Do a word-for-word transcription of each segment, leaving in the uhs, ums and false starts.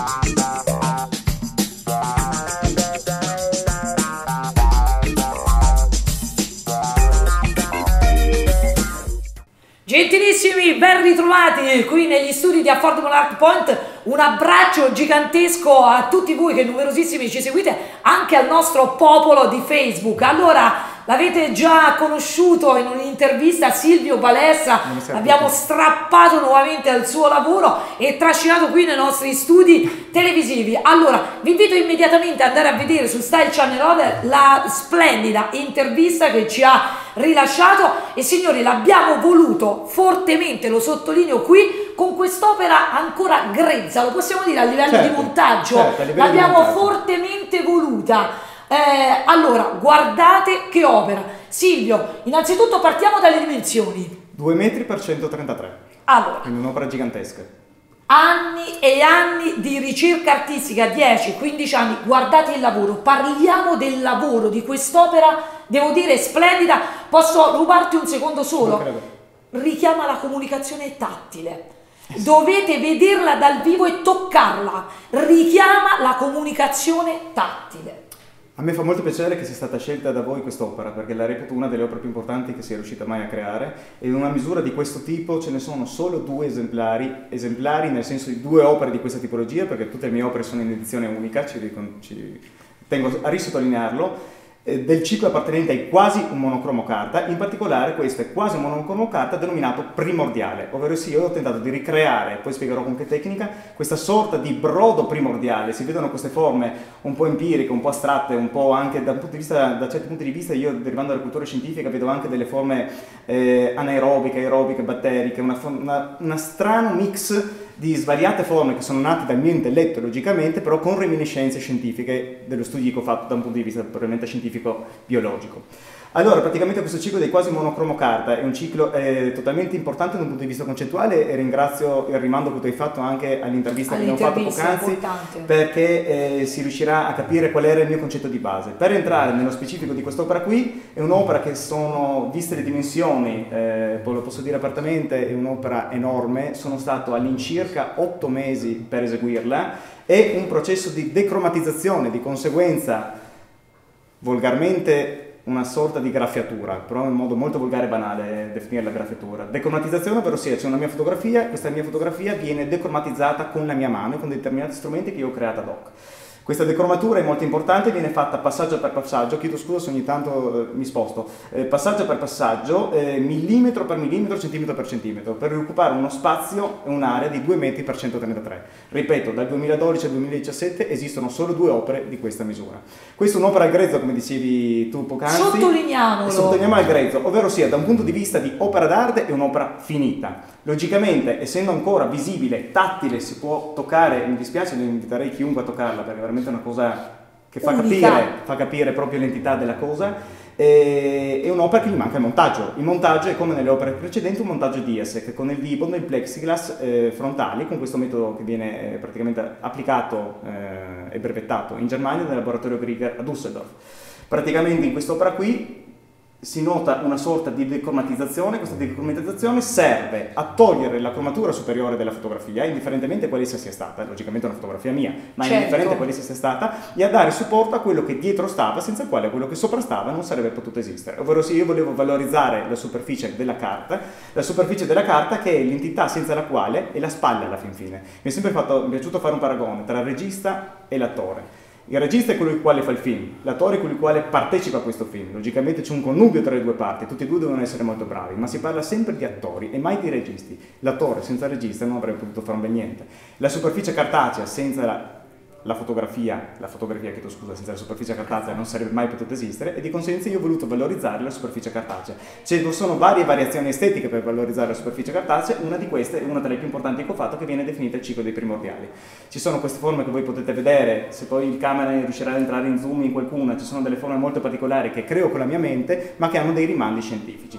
Gentilissimi, ben ritrovati qui negli studi di Affordable Art Point. Un abbraccio gigantesco a tutti voi che numerosissimi ci seguite, anche al nostro popolo di Facebook. Allora, l'avete già conosciuto in un'intervista, Silvio Balessa, abbiamo strappato nuovamente al suo lavoro e trascinato qui nei nostri studi televisivi. Allora, vi invito immediatamente ad andare a vedere su Style Channel Order la splendida intervista che ci ha rilasciato e signori, l'abbiamo voluto fortemente, lo sottolineo qui, con quest'opera ancora grezza, lo possiamo dire a livello certo, di montaggio, certo, l'abbiamo fortemente voluta. Eh, allora, guardate che opera. Silvio, innanzitutto partiamo dalle dimensioni. due metri per centotrentatré. Allora. Quindi un'opera gigantesca. Anni e anni di ricerca artistica, dieci quindici anni, guardate il lavoro, parliamo del lavoro di quest'opera, devo dire splendida. Posso rubarti un secondo solo? Richiama la comunicazione tattile. Dovete vederla dal vivo e toccarla. Richiama la comunicazione tattile. A me fa molto piacere che sia stata scelta da voi quest'opera, perché la reputo una delle opere più importanti che sia riuscita mai a creare, e in una misura di questo tipo ce ne sono solo due esemplari, esemplari nel senso di due opere di questa tipologia, perché tutte le mie opere sono in edizione unica, ci, ci tengo a risottolinearlo, del ciclo appartenente ai quasi un monocromo carta. In particolare questo è quasi un monocromo carta denominato primordiale, ovvero sì, io ho tentato di ricreare, poi spiegherò con che tecnica, questa sorta di brodo primordiale. Si vedono queste forme un po' empiriche, un po' astratte, un po' anche da, punto di vista, da certi punti di vista, io derivando dalla cultura scientifica vedo anche delle forme eh, anaerobiche, aerobiche, batteriche, una, una, una strano mix di svariate forme che sono nate dal mio intelletto logicamente, però con reminiscenze scientifiche dello studio che ho fatto da un punto di vista puramente scientifico biologico. Allora, praticamente questo ciclo dei quasi monocromo carta è un ciclo eh, totalmente importante da un punto di vista concettuale, e ringrazio il rimando che tu hai fatto anche all'intervista che abbiamo fatto poc'anzi, perché eh, si riuscirà a capire qual era il mio concetto di base. Per entrare nello specifico di quest'opera qui, è un'opera che sono, viste le dimensioni, eh, poi lo posso dire apertamente, è un'opera enorme, sono stato all'incirca otto mesi per eseguirla, è un processo di decromatizzazione, di conseguenza volgarmente una sorta di graffiatura, però in modo molto volgare e banale definire la graffiatura. Decromatizzazione, ovvero sia c'è una mia fotografia, questa mia fotografia viene decromatizzata con la mia mano, con determinati strumenti che io ho creato ad hoc. Questa decromatura è molto importante, viene fatta passaggio per passaggio, chiedo scusa se ogni tanto eh, mi sposto, eh, passaggio per passaggio, eh, millimetro per millimetro, centimetro per centimetro, per occupare uno spazio e un'area di due metri per centotrentatré. Ripeto, dal duemiladodici al duemiladiciassette esistono solo due opere di questa misura. Questa è un'opera al grezzo, come dicevi tu poc'anzi. Sottolineiamolo. Sottolineiamo al grezzo, ovvero sia da un punto di vista di opera d'arte è un'opera finita. Logicamente, essendo ancora visibile, tattile, si può toccare, mi dispiace, non inviterei chiunque a toccarla perché è veramente una cosa che fa capire, fa capire proprio l'entità della cosa. E, è un'opera che gli manca il montaggio. Il montaggio è come nelle opere precedenti un montaggio D I S, che con il V-bond e il plexiglass eh, frontali, con questo metodo che viene eh, praticamente applicato eh, e brevettato in Germania nel laboratorio Grieger a Düsseldorf. Praticamente in quest'opera qui si nota una sorta di decromatizzazione. Questa decromatizzazione serve a togliere la cromatura superiore della fotografia, indifferentemente quale essa sia stata, logicamente è una fotografia mia, ma certo, indifferente quale essa sia stata, e a dare supporto a quello che dietro stava, senza il quale quello che sopra stava non sarebbe potuto esistere. Ovvero sì, io volevo valorizzare la superficie della carta, la superficie della carta che è l'entità senza la quale è la spalla alla fin fine. Mi è sempre fatto, mi è piaciuto fare un paragone tra il regista e l'attore. Il regista è colui il quale fa il film, l'attore è colui il quale partecipa a questo film. Logicamente c'è un connubio tra le due parti, tutti e due devono essere molto bravi, ma si parla sempre di attori e mai di registi. L'attore senza il regista non avrebbe potuto fare un bel niente. La superficie cartacea senza la, la fotografia, la fotografia chiedo scusa, senza la superficie cartacea non sarebbe mai potuta esistere, e di conseguenza io ho voluto valorizzare la superficie cartacea. Ci sono varie variazioni estetiche per valorizzare la superficie cartacea, una di queste è una delle più importanti che ho fatto, che viene definita il ciclo dei primordiali. Ci sono queste forme che voi potete vedere, se poi il camera riuscirà ad entrare in zoom in qualcuna, ci sono delle forme molto particolari che creo con la mia mente, ma che hanno dei rimandi scientifici.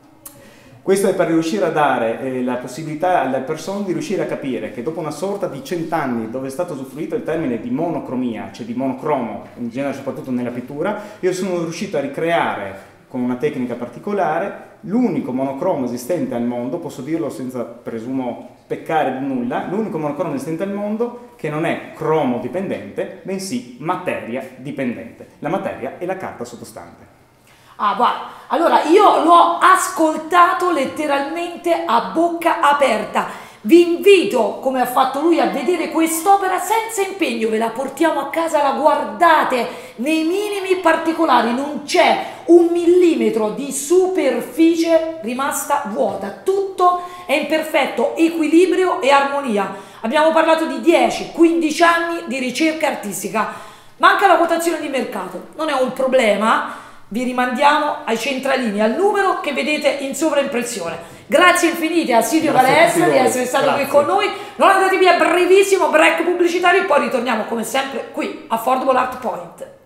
Questo è per riuscire a dare eh, la possibilità alle persone di riuscire a capire che dopo una sorta di cent'anni dove è stato usufruito il termine di monocromia, cioè di monocromo, in genere soprattutto nella pittura, io sono riuscito a ricreare con una tecnica particolare l'unico monocromo esistente al mondo, posso dirlo senza, presumo, peccare di nulla, l'unico monocromo esistente al mondo che non è cromo dipendente, bensì materia dipendente. La materia è la carta sottostante. Ah, guarda, allora io l'ho ascoltato letteralmente a bocca aperta. Vi invito, come ha fatto lui, a vedere quest'opera senza impegno, ve la portiamo a casa, la guardate nei minimi particolari, non c'è un millimetro di superficie rimasta vuota, tutto è in perfetto equilibrio e armonia. Abbiamo parlato di dieci quindici anni di ricerca artistica, manca la quotazione di mercato, non è un problema, vi rimandiamo ai centralini, al numero che vedete in sovraimpressione. Grazie infinite a Silvio Valestra di essere stato Grazie. qui con noi. Non andate via, brevissimo break pubblicitario e poi ritorniamo come sempre qui a Affordable Art Point.